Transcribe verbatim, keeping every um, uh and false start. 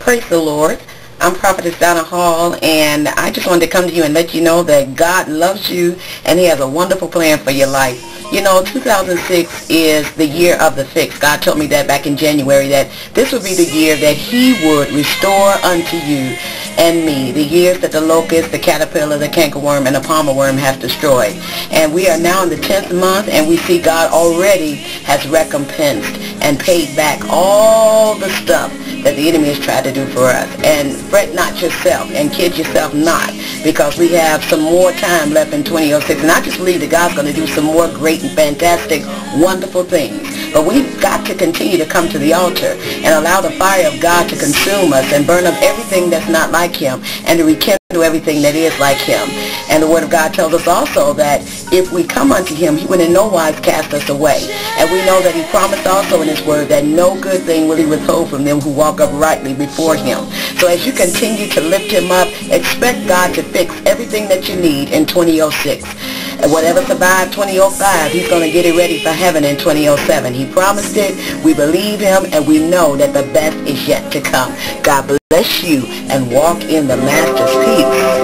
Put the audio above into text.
Praise the Lord. I'm Prophetess Donna Hall, and I just wanted to come to you and let you know that God loves you and He has a wonderful plan for your life. You know, two thousand six is the year of the fix. God told me that back in January, that this would be the year that He would restore unto you and me the years that the locust, the caterpillar, the cankerworm, and the palmer worm has destroyed. And we are now in the tenth month, and we see God already has recompensed and paid back all the stuff that the enemy has tried to do for us. And fret not yourself and kid yourself not, because we have some more time left in twenty oh six. And I just believe that God's going to do some more great and fantastic, wonderful things. But we've got to continue to come to the altar and allow the fire of God to consume us and burn up everything that's not like Him, and to rekindle everything that is like Him. And the Word of God tells us also that if we come unto Him, He will in no wise cast us away. And we know that He promised also in His Word that no good thing will He withhold from them who walk uprightly before Him. So as you continue to lift Him up, expect God to fix everything that you need in twenty oh six. And whatever survived twenty oh five, He's going to get it ready for heaven in twenty oh seven. He promised it. We believe Him, and we know that the best is yet to come. God bless you, and walk in the Master's peace.